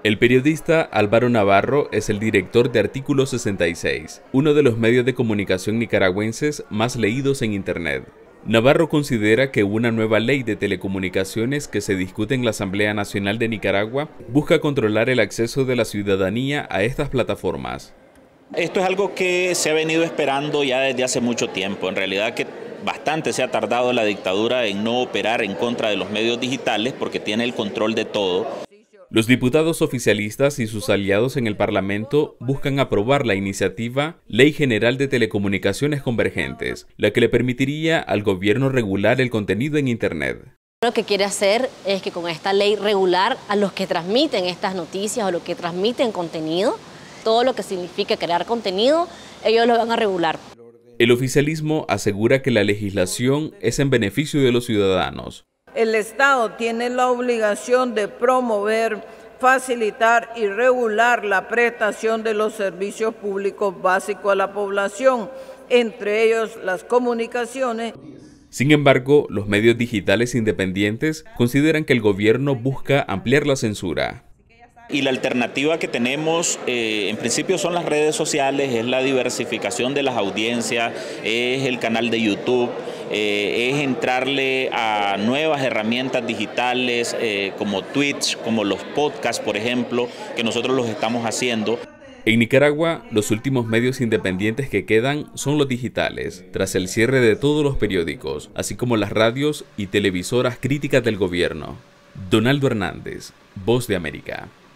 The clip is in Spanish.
El periodista Álvaro Navarro es el director de Artículo 66, uno de los medios de comunicación nicaragüenses más leídos en Internet. Navarro considera que una nueva ley de telecomunicaciones que se discute en la Asamblea Nacional de Nicaragua busca controlar el acceso de la ciudadanía a estas plataformas. Esto es algo que se ha venido esperando ya desde hace mucho tiempo. En realidad que bastante se ha tardado la dictadura en no operar en contra de los medios digitales porque tiene el control de todo. Los diputados oficialistas y sus aliados en el Parlamento buscan aprobar la iniciativa Ley General de Telecomunicaciones Convergentes, la que le permitiría al gobierno regular el contenido en Internet. Lo que quiere hacer es que con esta ley regular a los que transmiten estas noticias o los que transmiten contenido, todo lo que significa crear contenido, ellos lo van a regular. El oficialismo asegura que la legislación es en beneficio de los ciudadanos. El Estado tiene la obligación de promover, facilitar y regular la prestación de los servicios públicos básicos a la población, entre ellos las comunicaciones. Sin embargo, los medios digitales independientes consideran que el gobierno busca ampliar la censura. Y la alternativa que tenemos, en principio, son las redes sociales, es la diversificación de las audiencias, es el canal de YouTube, es entrarle a nuevas herramientas digitales como Twitch, como los podcasts, por ejemplo, que nosotros los estamos haciendo. En Nicaragua, los últimos medios independientes que quedan son los digitales, tras el cierre de todos los periódicos, así como las radios y televisoras críticas del gobierno. Donaldo Hernández, Voz de América.